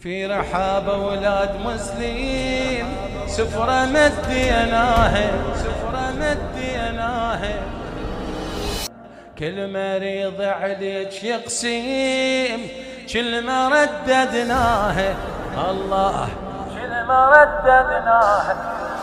في رحاب أولاد مسلم سفرة مديناها كل مريض عليك يقسم كل ما رددناها الله كل ما رددناها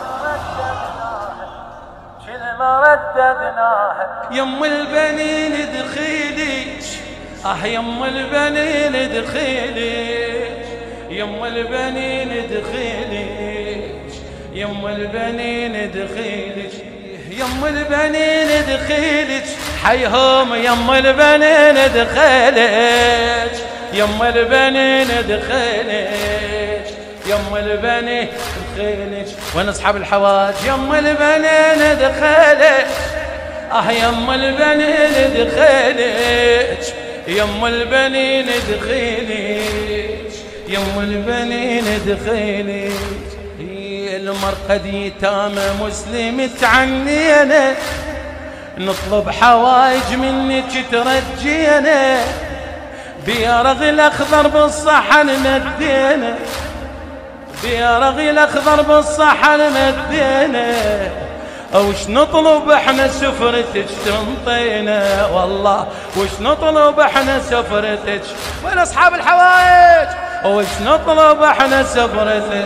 يم البنين دخيلك يم البنين دخيلك يم البنين دخيلك يم البنين دخيلك يم البنين دخيلك حيهم يم البنين دخيلك يم البنين دخيلك يم البنين دخيلك وين اصحاب الحواج يم البنين دخيلك يم البنين دخيلك يم البنين دخيلك يم البنين دخيلك المرقد يتامى مسلم تعنينا نطلب حوايج منك ترجينا بيرغ الاخضر بالصحن مدينا بيرغ الاخضر بالصحن مدينا وش نطلب احنا سفرتك تنطينا والله وش نطلب احنا سفرتك وين اصحاب الحوايج وش نطلب احنا سفرتك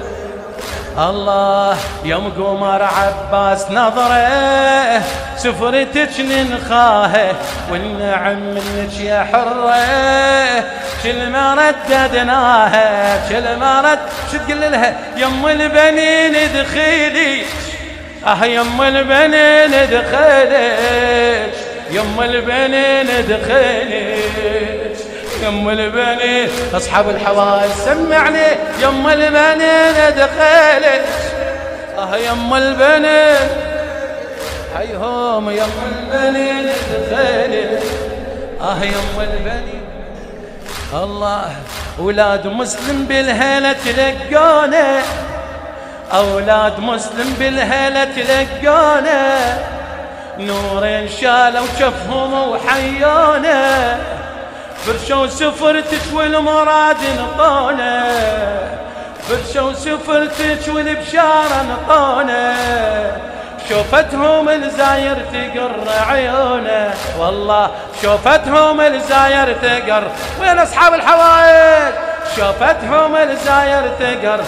الله يوم قمر عباس نظره سفرتك ننخاها والنعم منك يا حره كل ما رددناها كل ما رد شو تقول لها يم البنين دخيلك يم البنين دخيلك يم البنين دخيلك يم البنين اصحاب الحوايج سمعني يم البنين دخيلك يم البنين حيهم يم البنين دخيلك يم البنين الله اولاد مسلم بالهيله تلقونا اولاد مسلم بالهيله تلقونا نورين شالوا شفهم وحيونا فرشوا سفرتك والمراد نطونا فرشوا سفرتك والبشارة نطونا شوفتهم الزاير تقر عيونه والله شوفتهم الزاير تقر وين اصحاب الحوايج شوفتهم الزاير تقر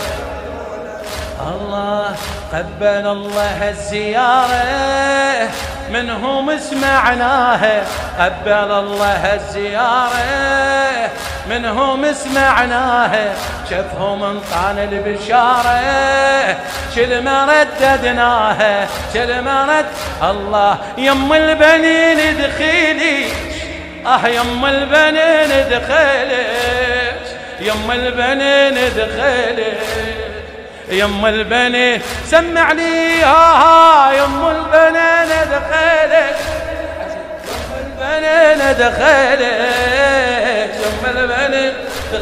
الله قبل الله الزيارة منهم سمعناها قبل الله الزيارة منهم سمعناها شفهم انطان البشارة كل ما رددناها كل ما رد الله يم البنين دخيلك يم البنين دخيلك يم البنين دخيلك يم البنين سمع لي يم البنين دخيلك يم البنين دخيلك يم البنين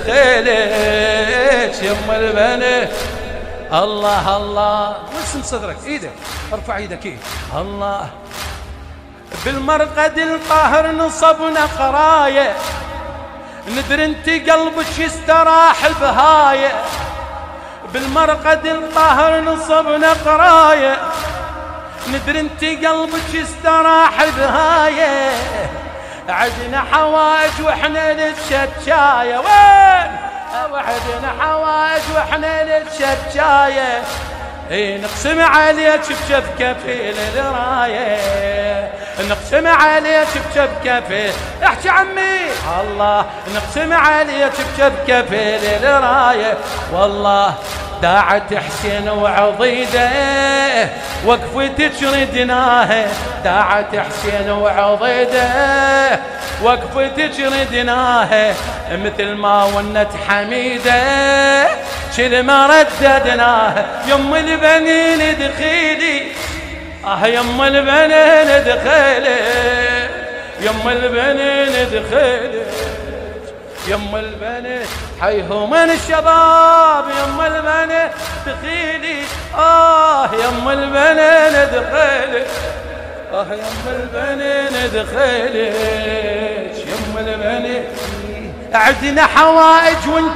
دخيلك يم البنين الله الله وسم صدرك ايدك ارفع ايدك ايه الله بالمرقد القاهر نصبنا قرايه ندري انت قلبك يستراح بهايه بالمرقد الطاهر نصبنا قرايه ندري انت قلبك استراح بهايه عدنا حوايج واحنا للشتشايه وين وعدنا حوايج واحنا للشتشايه نقسم عليك بشب كفيل الرايه نقسم عليك بشب كفيل احكي عمي الله نقسم عليك بشب كفيل الرايه والله داعت حسين وعضيده وقفتك ردناها داعت حسين وعضيده وقفتك ردناها مثل ما ونت حميده كل ما رددناها يم البنين دخيلي يم البنين دخيلي يم البنين دخيلي يم البنين حيهم من الشباب يم البنين دخيلي يم البنين دخيلي يم البنين دخيلي يم البنين عدنا حوائج وانتي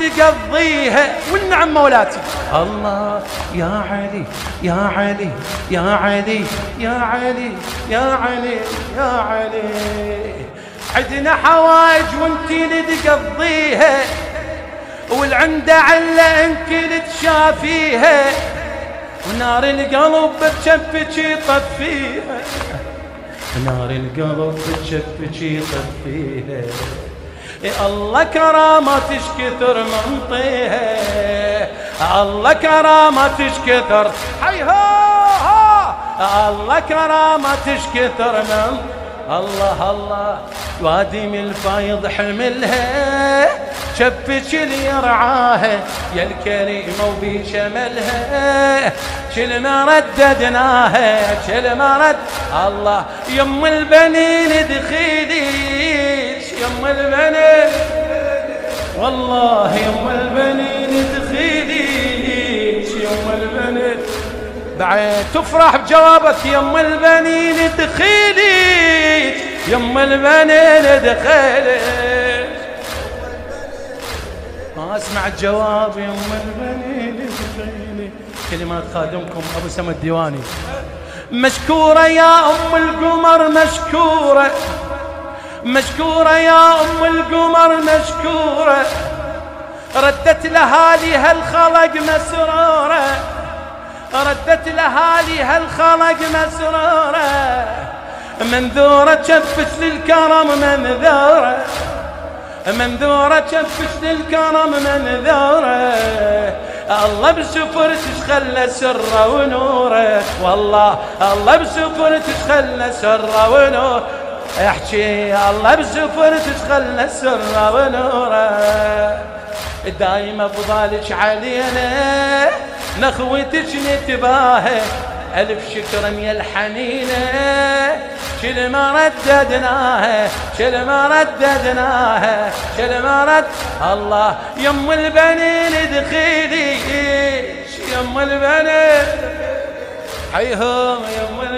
تقضيها. والنعم مولاتي الله يا علي يا علي يا علي يا علي يا علي يا علي. عدنا حوايج وانت اللي تقضيها، والعند عله انت اللي تشافيها، ونار القلب بتشفك يطفيها، نار القلب بتشفك يطفيها. الله كرامتش كثر من طيها، الله كرامتش كثر حيها، الله كرامتش كثر من الله. الله وادم الفايض حملها، شفك اللي يرعاها يا الكريمة وبشملها، شل ما رددناها شل ما رد. الله يم البنين دخيليش يم البنين، والله يم البنين دخيليش يم البنين. بعد تفرح بجوابك يم البنين دخيليش يم البنين دخيليش. ما اسمع الجواب يم البنين دخيليش. كلمات خادمكم ابو سما الديواني. مشكورة يا ام القمر مشكورة، مشكورة يا ام القمر مشكورة، ردت لهاليها الخلق مسرورة، ردت لهاليها الخلق مسرورة، منذورة شفت للكرم منذورة، منذورة شفت للكرم منذورة. الله بسفرتش خلى سره ونوره، والله الله بسفرتش خلى سره ونوره. احكي الله بسفرتش خلى سره ونوره. دايما بضالك علينا نخوتك نتباهى، ألف شكرا يا الحنينة، شل ما رددناها شل ما رددناها شل ما رد. الله يم البنين دخيليش يم البنين حيهم يم البنين.